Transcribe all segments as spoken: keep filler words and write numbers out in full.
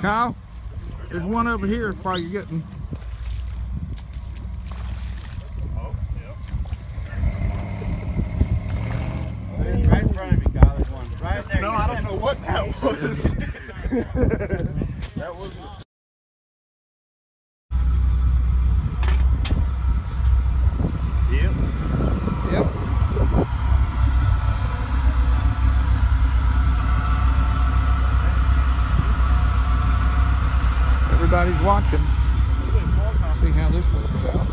Kyle, there's one over here while you're getting. Oh, yep. Right in front of you, Kyle. There's one. Right there. No, I don't know what that was. That was. Yep. Yep. Everybody's watching. See how this works out.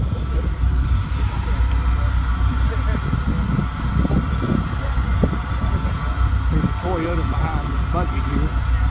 There's a Toyota behind the buggy here.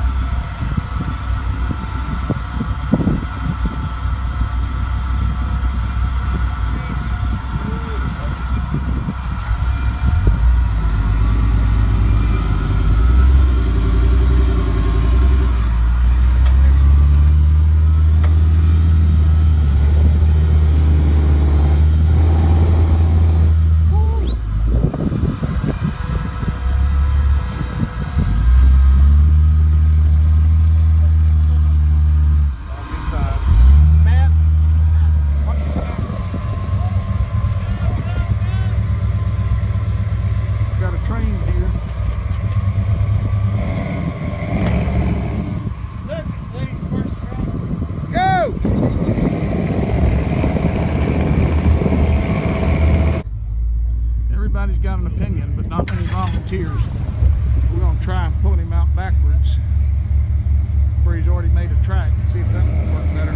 Everybody's got an opinion, but not many volunteers. We're going to try and pull him out backwards where he's already made a track and see if that will work better.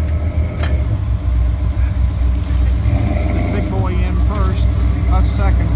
Big boy in first, us second.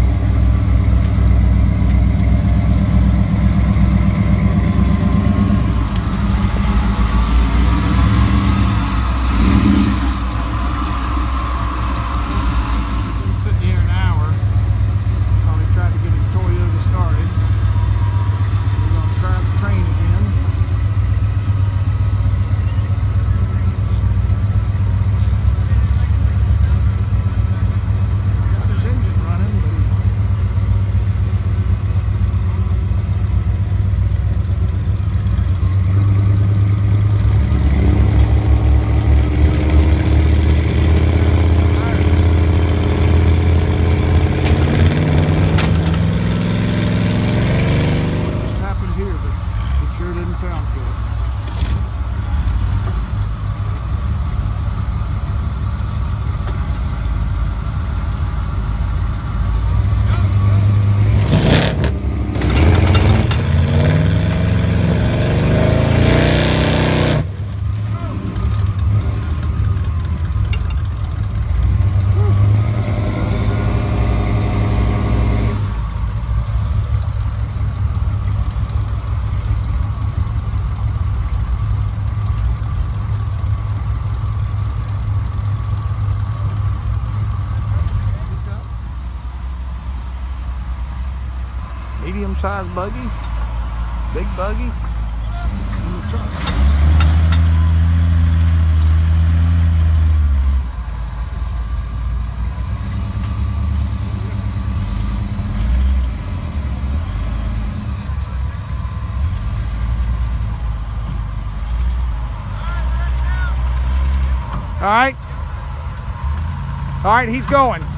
Medium-sized buggy, big buggy, and the truck. All right, all right, he's going.